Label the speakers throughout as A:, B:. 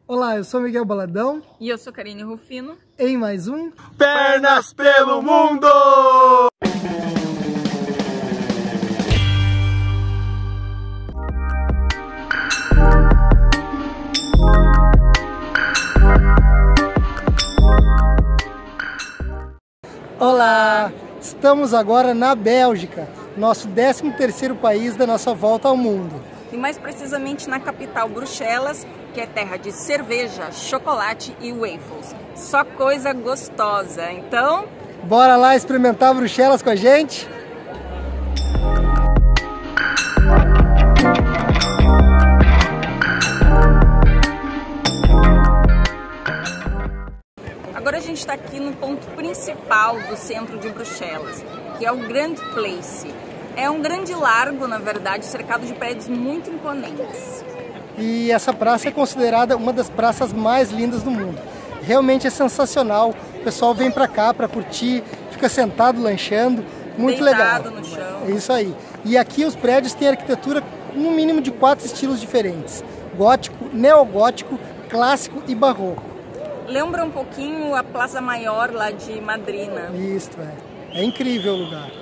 A: Olá, eu sou Miguel Baladão.
B: E eu sou Karine Rufino.
A: Em mais um
C: Pernas pelo Mundo!
A: Olá! Estamos agora na Bélgica, nosso 13º país da nossa volta ao mundo.
B: E mais precisamente na capital Bruxelas, que é terra de cerveja, chocolate e waffles. Só coisa gostosa, então...
A: Bora lá experimentar Bruxelas com a gente?
B: Agora a gente está aqui no ponto principal do centro de Bruxelas, que é o Grand Place. É um grande largo, na verdade, cercado de prédios muito imponentes.
A: E essa praça é considerada uma das praças mais lindas do mundo. Realmente é sensacional. O pessoal vem pra cá pra curtir, fica sentado lanchando, muito
B: Deitado
A: legal.
B: no chão.
A: É isso aí. E aqui os prédios têm arquitetura no mínimo de 4 estilos diferentes: gótico, neogótico, clássico e barroco.
B: Lembra um pouquinho a Plaza Maior lá de Madrid, né?
A: Isso, é incrível o lugar.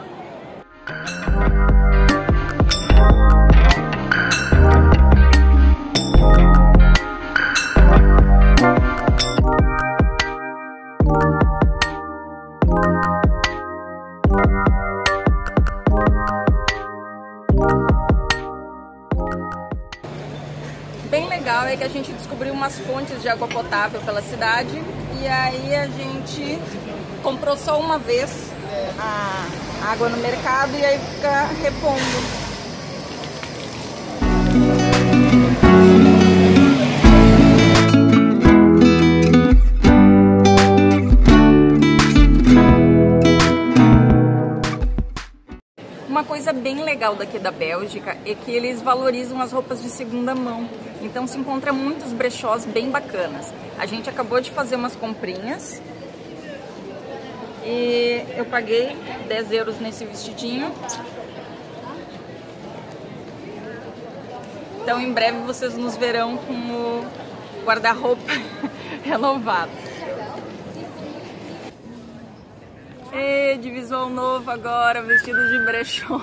B: Bem legal é que a gente descobriu umas fontes de água potável pela cidade e aí a gente comprou só uma vez a água no mercado e aí fica repondo. Uma coisa bem legal daqui da Bélgica é que eles valorizam as roupas de segunda mão. Então se encontra muitos brechós bem bacanas. A gente acabou de fazer umas comprinhas e eu paguei 10 euros nesse vestidinho. Então em breve vocês nos verão com o guarda-roupa renovado. E de visual novo agora, vestido de brechó.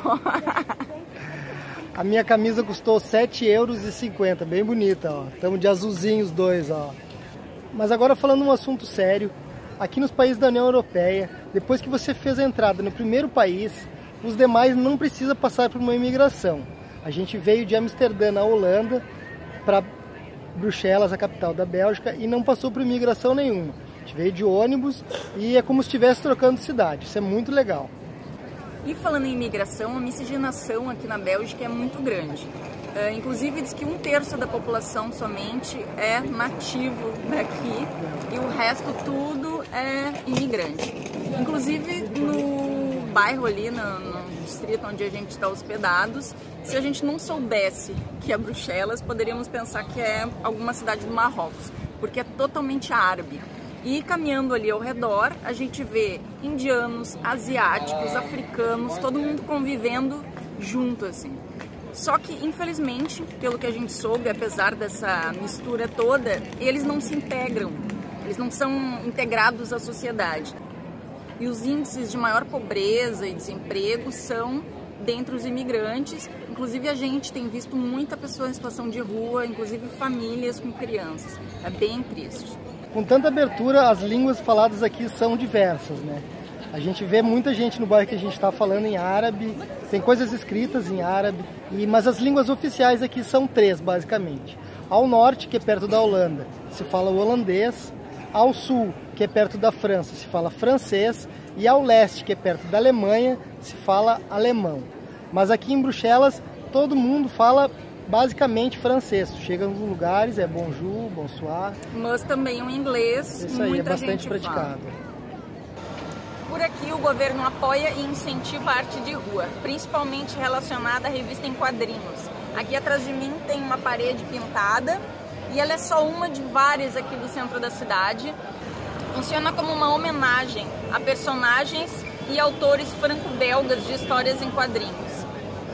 A: A minha camisa custou 7,50 euros, bem bonita, ó. Estamos de azulzinho os dois, ó. Mas agora falando um assunto sério, aqui nos países da União Europeia, depois que você fez a entrada no primeiro país, os demais não precisam passar por uma imigração. A gente veio de Amsterdã, na Holanda, para Bruxelas, a capital da Bélgica, e não passou por imigração nenhuma. A gente veio de ônibus e é como se estivesse trocando de cidade. Isso é muito legal.
B: E falando em imigração, a miscigenação aqui na Bélgica é muito grande. Inclusive diz que 1/3 da população somente é nativo daqui e o resto tudo é imigrante. Inclusive no bairro ali, no distrito onde a gente está hospedados, se a gente não soubesse que é Bruxelas, poderíamos pensar que é alguma cidade do Marrocos, porque é totalmente árabe. E caminhando ali ao redor, a gente vê indianos, asiáticos, africanos, todo mundo convivendo junto, assim. Só que, infelizmente, pelo que a gente soube, apesar dessa mistura toda, eles não se integram, eles não são integrados à sociedade. E os índices de maior pobreza e desemprego são dentre os imigrantes. Inclusive a gente tem visto muita pessoa em situação de rua, inclusive famílias com crianças. É bem triste.
A: Com tanta abertura, as línguas faladas aqui são diversas, né? A gente vê muita gente no bairro que a gente está falando em árabe, tem coisas escritas em árabe, mas as línguas oficiais aqui são 3, basicamente. Ao norte, que é perto da Holanda, se fala o holandês. Ao sul, que é perto da França, se fala francês. E ao leste, que é perto da Alemanha, se fala alemão. Mas aqui em Bruxelas, todo mundo fala basicamente francês. Chega nos lugares, é bonjour, bonsoir.
B: Mas também o inglês,
A: isso aí,
B: muita
A: é bastante
B: gente
A: praticado.
B: Fala. Por aqui o governo apoia e incentiva a arte de rua, principalmente relacionada à revista em quadrinhos. Aqui atrás de mim tem uma parede pintada e ela é só uma de várias aqui do centro da cidade. Funciona como uma homenagem a personagens e autores franco-belgas de histórias em quadrinhos.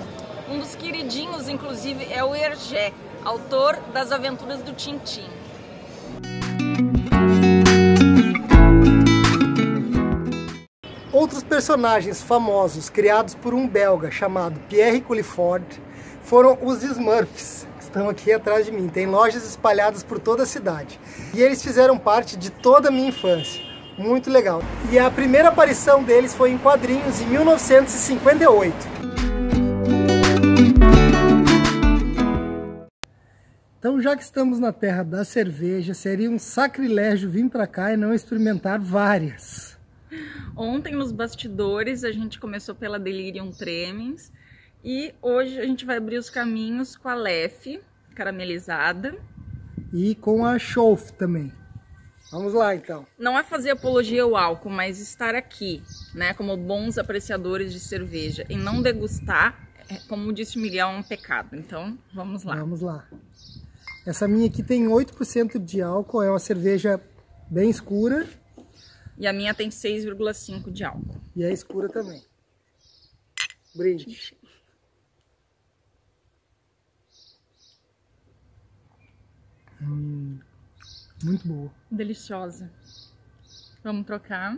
B: Um dos queridinhos, inclusive, é o Hergé, autor das Aventuras do Tintin.
A: Outros personagens famosos criados por um belga chamado Pierre Culliford foram os Smurfs, que estão aqui atrás de mim. Tem lojas espalhadas por toda a cidade. E eles fizeram parte de toda a minha infância. Muito legal. E a primeira aparição deles foi em quadrinhos em 1958. Então, já que estamos na terra da cerveja, seria um sacrilégio vir para cá e não experimentar várias.
B: Ontem nos bastidores a gente começou pela Delirium Tremens e hoje a gente vai abrir os caminhos com a Leffe caramelizada.
A: E com a Schoff também. Vamos lá então.
B: Não é fazer apologia ao álcool, mas estar aqui, né, como bons apreciadores de cerveja e não degustar, como disse o Miguel, é um pecado. Então vamos lá.
A: Vamos lá. Essa minha aqui tem 8% de álcool, é uma cerveja bem escura.
B: E a minha tem 6,5 de álcool.
A: E é escura também. Brinde. Muito boa.
B: Deliciosa. Vamos trocar.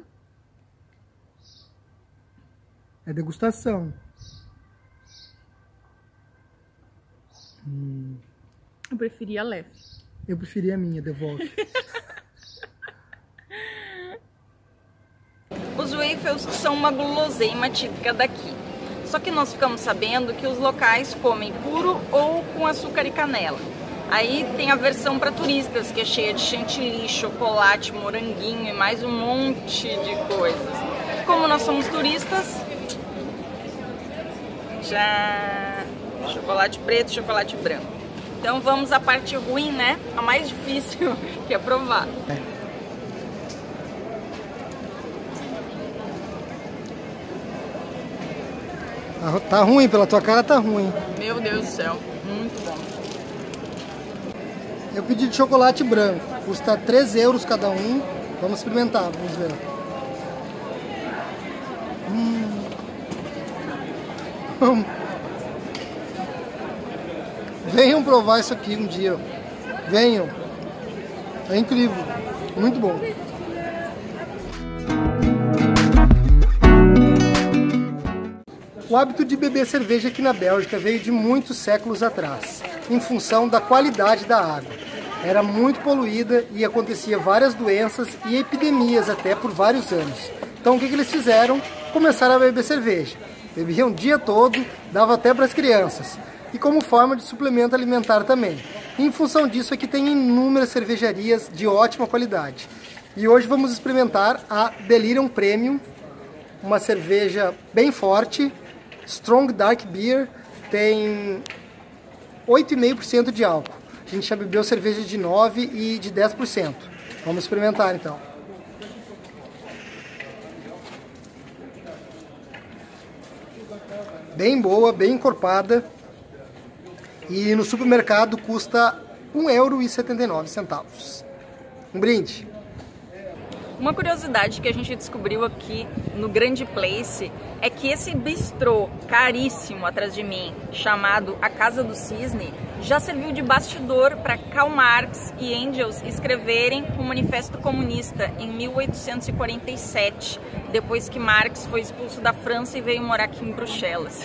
A: É degustação.
B: Eu preferi a Leffe.
A: Eu preferi a minha, devolve.
B: Os waffles são uma guloseima típica daqui. Só que nós ficamos sabendo que os locais comem puro ou com açúcar e canela. Aí tem a versão para turistas, que é cheia de chantilly, chocolate, moranguinho e mais um monte de coisas. Como nós somos turistas, já chocolate preto, chocolate branco. Então vamos à parte ruim, né? A mais difícil, que é provar.
A: Tá ruim, pela tua cara tá ruim.
B: Meu Deus do céu, muito bom.
A: Eu pedi de chocolate branco, custa 3 € cada um. Vamos experimentar, vamos ver. Venham provar isso aqui um dia. Venham. É incrível, muito bom. O hábito de beber cerveja aqui na Bélgica veio de muitos séculos atrás, em função da qualidade da água. Era muito poluída e acontecia várias doenças e epidemias até por vários anos. Então o que eles fizeram? Começaram a beber cerveja. Bebiam o dia todo, dava até para as crianças. E como forma de suplemento alimentar também. E em função disso aqui tem inúmeras cervejarias de ótima qualidade. E hoje vamos experimentar a Delirium Premium, uma cerveja bem forte, Strong Dark Beer, tem 8,5% de álcool. A gente já bebeu cerveja de 9% e de 10%. Vamos experimentar então. Bem boa, bem encorpada. E no supermercado custa €1,79. Um brinde.
B: Uma curiosidade que a gente descobriu aqui no Grande Place é que esse bistrô caríssimo atrás de mim, chamado A Casa do Cisne, já serviu de bastidor para Karl Marx e Engels escreverem o Manifesto Comunista em 1847, depois que Marx foi expulso da França e veio morar aqui em Bruxelas.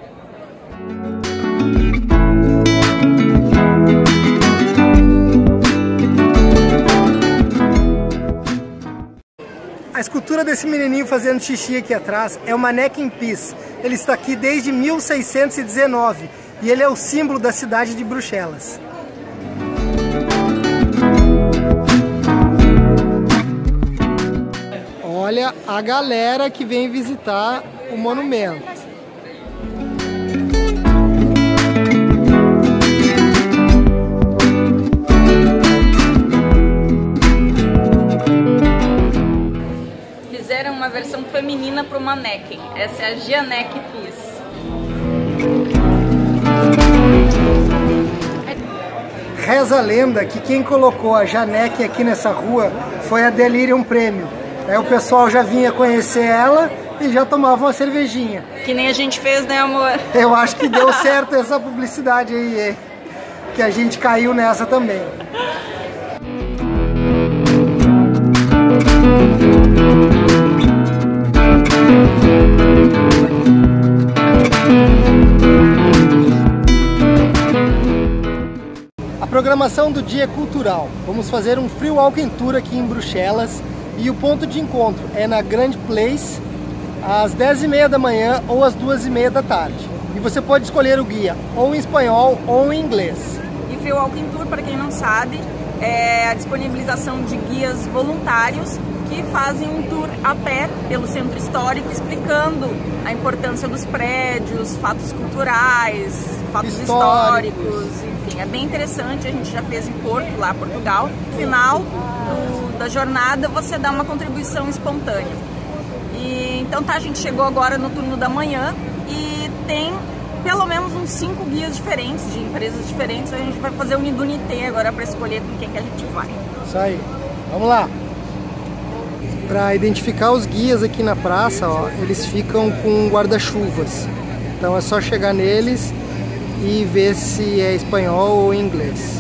A: A escultura desse menininho fazendo xixi aqui atrás é uma Neck in Peace. Ele está aqui desde 1619 e ele é o símbolo da cidade de Bruxelas. Olha a galera que vem visitar o monumento.
B: Uma versão feminina para uma Necken. Essa é a Gianeck Peace.
A: Reza a lenda que quem colocou a Janeque aqui nessa rua foi a Delirium Premium. Aí o pessoal já vinha conhecer ela e já tomava uma cervejinha.
B: Que nem a gente fez, né, amor?
A: Eu acho que deu certo essa publicidade aí, que a gente caiu nessa também. programação do dia é cultural. Vamos fazer um free walking tour aqui em Bruxelas e o ponto de encontro é na Grand Place às 10h30 da manhã ou às 2h30 da tarde. E você pode escolher o guia ou em espanhol ou em inglês.
B: E free walking tour, para quem não sabe, é a disponibilização de guias voluntários que fazem um tour a pé pelo centro histórico, explicando a importância dos prédios, fatos culturais, fatos históricos, enfim, é bem interessante. A gente já fez em Porto, lá Portugal. No final da jornada você dá uma contribuição espontânea. E então a gente chegou agora no turno da manhã e tem pelo menos uns 5 guias diferentes, de empresas diferentes. A gente vai fazer um Unité agora para escolher com quem que a gente vai.
A: Isso aí, vamos lá! Para identificar os guias aqui na praça, ó, eles ficam com guarda-chuvas. Então é só chegar neles e ver se é espanhol ou inglês.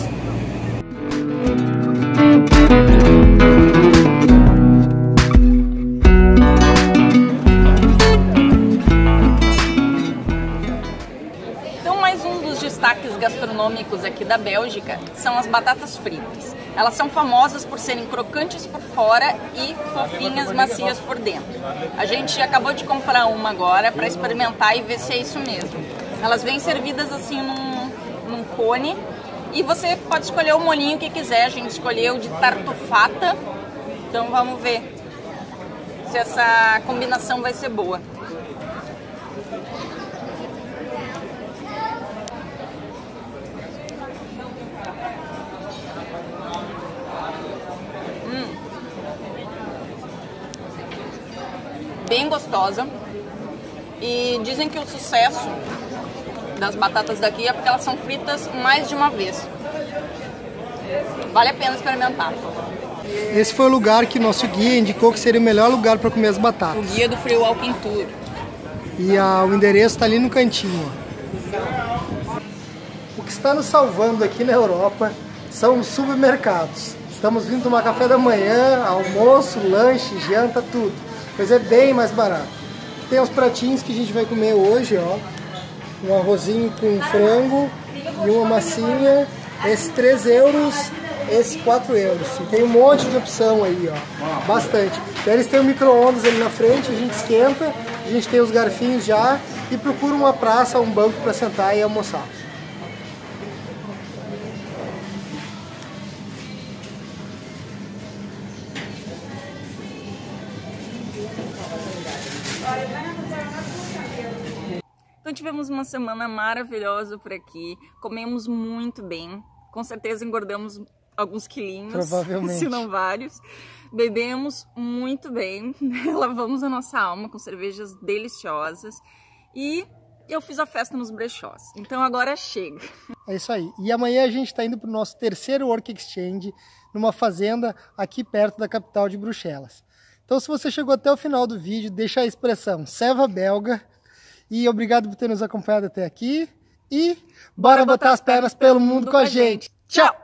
B: Então, mais um dos destaques gastronômicos aqui da Bélgica são as batatas fritas. Elas são famosas por serem crocantes por fora e fofinhas, macias por dentro. A gente acabou de comprar uma agora para experimentar e ver se é isso mesmo. Elas vêm servidas assim num cone e você pode escolher o molhinho que quiser. A gente escolheu de tartufata, então vamos ver se essa combinação vai ser boa. Bem gostosa, e dizem que o sucesso das batatas daqui é porque elas são fritas mais de uma vez. Vale a pena experimentar.
A: Esse foi o lugar que nosso guia indicou que seria o melhor lugar para comer as batatas.
B: O guia do Free Walking Tour.
A: E o endereço está ali no cantinho. O que está nos salvando aqui na Europa são os supermercados. Estamos vindo tomar café da manhã, almoço, lanche, janta, tudo. Pois é bem mais barato. Tem os pratinhos que a gente vai comer hoje, ó. Um arrozinho com frango e uma massinha. Esse 3 euros, esse 4 euros. E tem um monte de opção aí, ó. Bastante. Então, eles têm um micro-ondas ali na frente, a gente esquenta, a gente tem os garfinhos já e procura uma praça, um banco para sentar e almoçar.
B: Então tivemos uma semana maravilhosa por aqui, comemos muito bem, com certeza engordamos alguns quilinhos,
A: provavelmente,
B: se não vários, bebemos muito bem, lavamos a nossa alma com cervejas deliciosas e eu fiz a festa nos brechós, então agora chega.
A: É isso aí, e amanhã a gente está indo para o nosso terceiro Work Exchange numa fazenda aqui perto da capital de Bruxelas. Então se você chegou até o final do vídeo, deixa a expressão Seva Belga. E obrigado por ter nos acompanhado até aqui. E bora botar as pernas pelo mundo com a gente. Tchau!